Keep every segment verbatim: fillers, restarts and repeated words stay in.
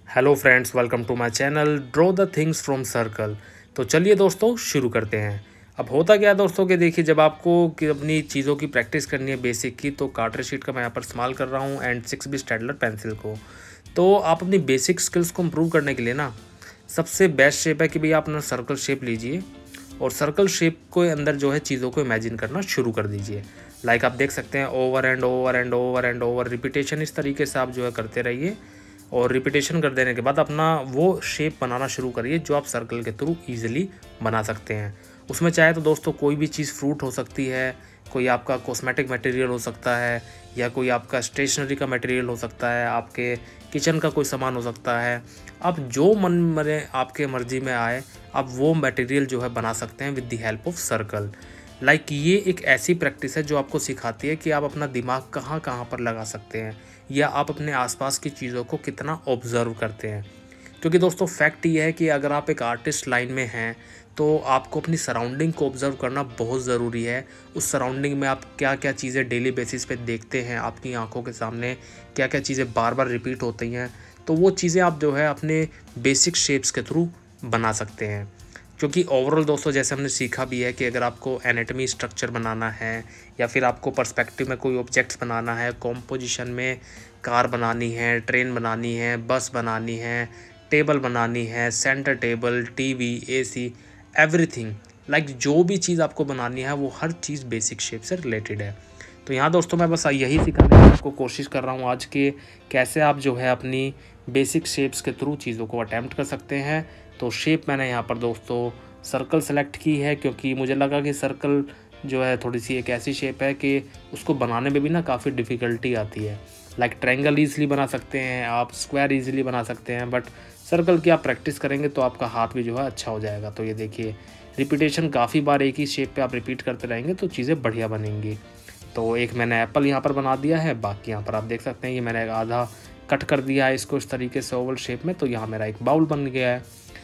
Hello friends, welcome to my channel draw the things from circle. तो चलिए दोस्तों शुरू करते हैं। अब होता क्या है दोस्तों कि देखिए, जब आपको कि अपनी चीज़ों की प्रैक्टिस करनी है बेसिक की, तो कार्टर शीट का मैं यहाँ पर इस्तेमाल कर रहा हूँ and six B Staedtler pencil को। तो आप अपनी बेसिक स्किल्स को इम्प्रूव करने के लिए ना सबसे बेस्ट शेप है कि भैया आप अपना सर्कल शेप लीजिए और सर्कल शेप के अंदर जो है चीज़ों को इमेजिन करना शुरू कर दीजिए। लाइक आप देख सकते हैं, over and over and over and over repetition इस तरीके से आप जो है करते रहिए और रिपीटेशन कर देने के बाद अपना वो शेप बनाना शुरू करिए जो आप सर्कल के थ्रू ईजिली बना सकते हैं। उसमें चाहे तो दोस्तों कोई भी चीज़ फ्रूट हो सकती है, कोई आपका कॉस्मेटिक मटेरियल हो सकता है, या कोई आपका स्टेशनरी का मटेरियल हो सकता है, आपके किचन का कोई सामान हो सकता है। आप जो मन मरे आपके मर्जी में आए आप वो मटेरियल जो है बना सकते हैं with the help of circle. Like ये एक ऐसी प्रैक्टिस है जो आपको सिखाती है कि आप अपना दिमाग कहाँ कहाँ पर लगा सकते हैं, या आप अपने आसपास की चीज़ों को कितना ऑब्ज़र्व करते हैं। क्योंकि दोस्तों फैक्ट ये है कि अगर आप एक आर्टिस्ट लाइन में हैं तो आपको अपनी सराउंडिंग को ऑब्ज़र्व करना बहुत ज़रूरी है। उस सराउंडिंग में आप क्या क्या चीज़ें डेली बेसिस पे देखते हैं, आपकी आंखों के सामने क्या क्या चीज़ें बार बार रिपीट होती हैं, तो वो चीज़ें आप जो है अपने बेसिक शेप्स के थ्रू बना सकते हैं। क्योंकि ओवरऑल दोस्तों जैसे हमने सीखा भी है कि अगर आपको एनाटॉमी स्ट्रक्चर बनाना है, या फिर आपको पर्सपेक्टिव में कोई ऑब्जेक्ट्स बनाना है, कॉम्पोजिशन में कार बनानी है, ट्रेन बनानी है, बस बनानी है, टेबल बनानी है, centre table, TV, AC, everything, like जो भी चीज़ आपको बनानी है वो हर चीज़ बेसिक शेप से रिलेटेड है। तो यहाँ दोस्तों मैं बस यही सिखाने की आपको कोशिश कर रहा हूँ आज के, कैसे आप जो है अपनी बेसिक शेप्स के थ्रू चीज़ों को अटैम्प्ट कर सकते हैं। तो शेप मैंने यहाँ पर दोस्तों सर्कल सेलेक्ट की है, क्योंकि मुझे लगा कि सर्कल जो है थोड़ी सी एक ऐसी शेप है कि उसको बनाने में भी ना काफ़ी डिफ़िकल्टी आती है। लाइक ट्रायंगल ईज़िली बना सकते हैं आप, स्क्वायर ईज़िली बना सकते हैं, बट सर्कल की आप प्रैक्टिस करेंगे तो आपका हाथ भी जो है अच्छा हो जाएगा। तो ये देखिए, रिपीटेशन काफ़ी बार एक ही शेप पे आप रिपीट करते रहेंगे तो चीज़ें बढ़िया बनेंगी। तो एक मैंने एप्पल यहाँ पर बना दिया है, बाकी यहाँ पर आप देख सकते हैं कि मैंने एक आधा कट कर दिया है इसको इस तरीके से ओवल शेप में, तो यहाँ मेरा एक बाउल बन गया है।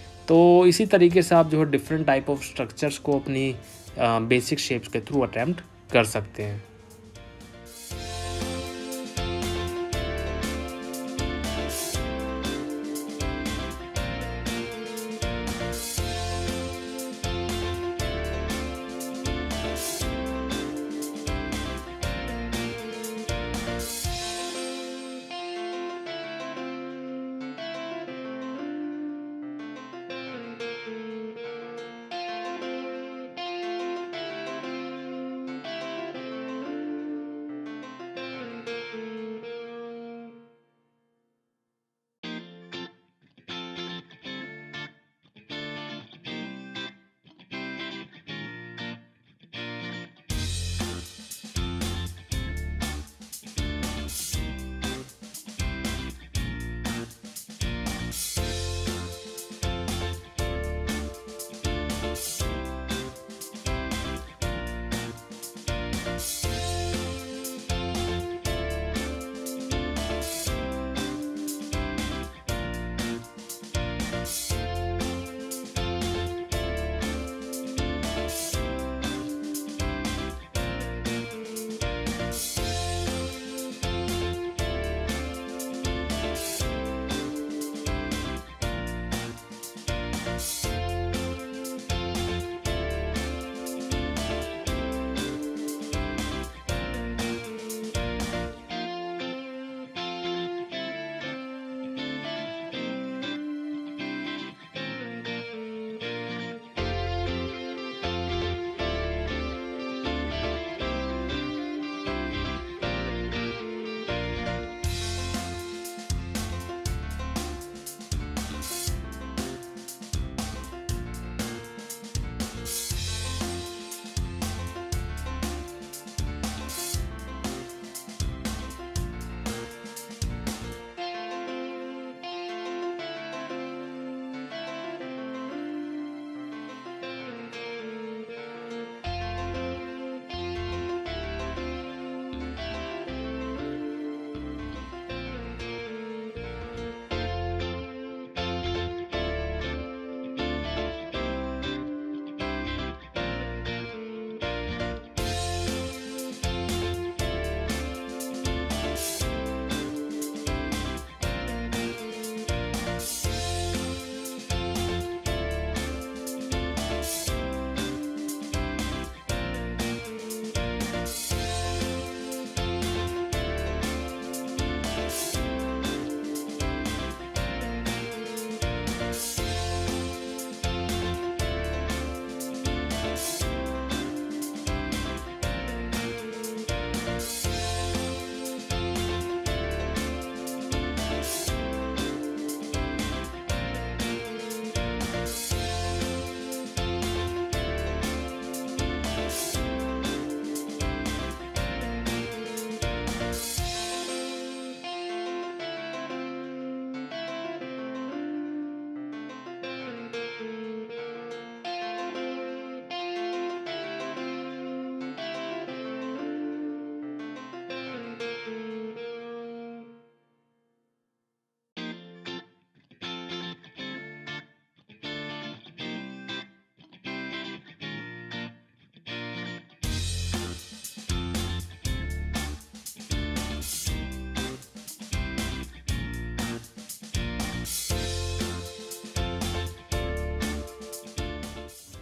तो इसी तरीके से आप जो है डिफरेंट टाइप ऑफ स्ट्रक्चर्स को अपनी बेसिक शेप्स के थ्रू अटैम्प्ट कर सकते हैं।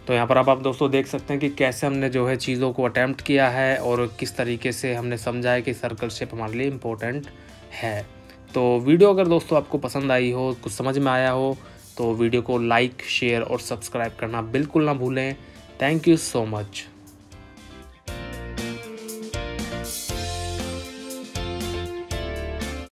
तो यहाँ पर अब आप दोस्तों देख सकते हैं कि कैसे हमने जो है चीज़ों को अटैम्प्ट किया है और किस तरीके से हमने समझा है कि सर्कल शेप हमारे लिए इम्पोर्टेंट है। तो वीडियो अगर दोस्तों आपको पसंद आई हो, कुछ समझ में आया हो, तो वीडियो को लाइक, शेयर और सब्सक्राइब करना बिल्कुल ना भूलें। Thank you so much.